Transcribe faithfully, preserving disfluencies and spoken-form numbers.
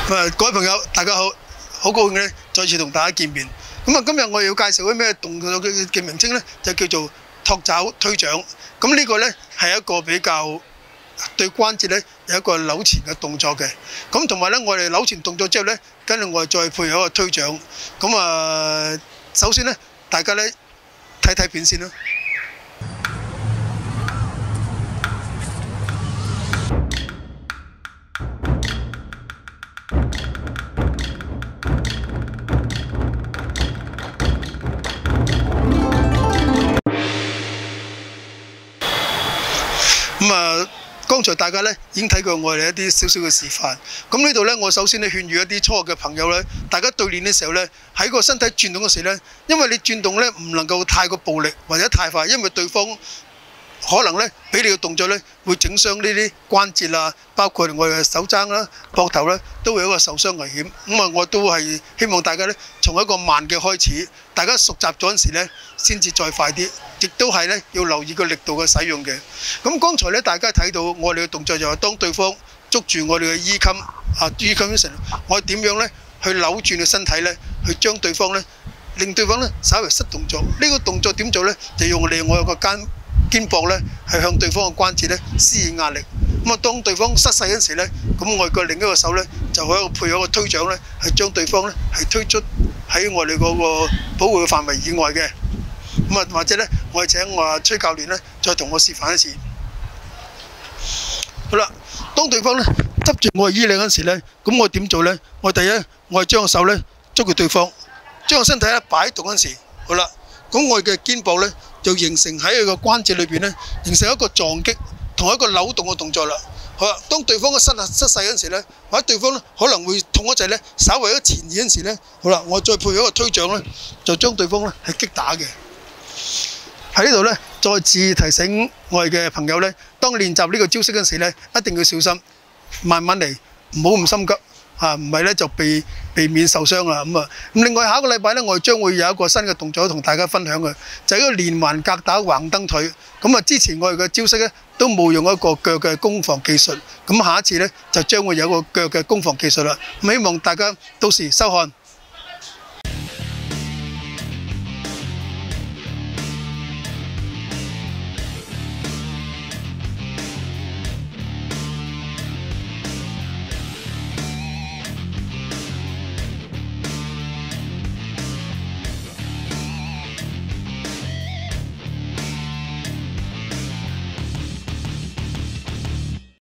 誒，各位朋友，大家好，好高興咧，再次同大家見面。咁啊，今日我要介紹啲咩動作嘅嘅名稱咧，就叫做托爪推掌。咁呢個咧係一個比較對關節咧有一個扭前嘅動作嘅。咁同埋咧，我哋扭前動作之後咧，跟住我哋再配合一個推掌。咁啊，首先咧，大家咧睇睇片先啦。咁啊，剛才大家咧已經睇過我哋一啲少少嘅示範。咁呢度咧，我首先咧勸喻一啲初學嘅朋友咧，大家對練嘅時候咧，喺個身體轉動嗰時咧，因為你轉動咧唔能夠太過暴力或者太快，因為對方可能咧俾你嘅動作咧會整傷呢啲關節啊，包括我哋嘅手踭啦、膊頭咧，都會有一個受傷危險。咁啊，我都係希望大家咧從一個慢嘅開始，大家熟習咗嗰陣時咧，先至再快啲。亦都係咧要留意個力度嘅使用嘅。咁剛才咧大家睇到我哋嘅動作就係當對方捉住我哋嘅衣襟啊衣襟嗰時，我點樣咧去扭轉個身體咧，去將對方咧令對方咧稍微失動作。呢、這個動作點做咧？就用利用我有個肩肩膊咧係向對方嘅關節咧施以壓力。咁啊，當對方失勢嗰時咧，咁我個另一個手咧就喺度配合個推掌咧，係將對方咧係推出喺我哋嗰個保護嘅範圍以外嘅。咁啊，或者咧，我係請我崔教練咧，再同我示範一次。好啦，當對方咧執住我嘅衣領嗰時咧，咁我點做咧？我第一，我係將個手咧捉住對方，將個身體咧擺動嗰時，好啦，咁我嘅肩膊咧就形成喺佢個關節裏邊咧，形成一個撞擊同一個扭動嘅動作啦。好啦，當對方嘅失失勢嗰時咧，或者對方咧可能會痛嗰陣咧，稍微一前移嗰時咧，好啦，我再配合一個推掌咧，就將對方咧係擊打嘅。喺呢度咧，再次提醒我哋嘅朋友咧，當練習呢個招式嗰時咧，一定要小心，慢慢嚟，唔好咁心急嚇，唔係咧就避避免受傷啦咁啊。咁另外下一個禮拜咧，我哋將會有一個新嘅動作同大家分享嘅，就係一個連環格打橫蹬腿。咁啊，之前我哋嘅招式咧都冇用一個腳嘅攻防技術，咁下一次咧就將會有一個腳嘅攻防技術啦。咁希望大家到時收看。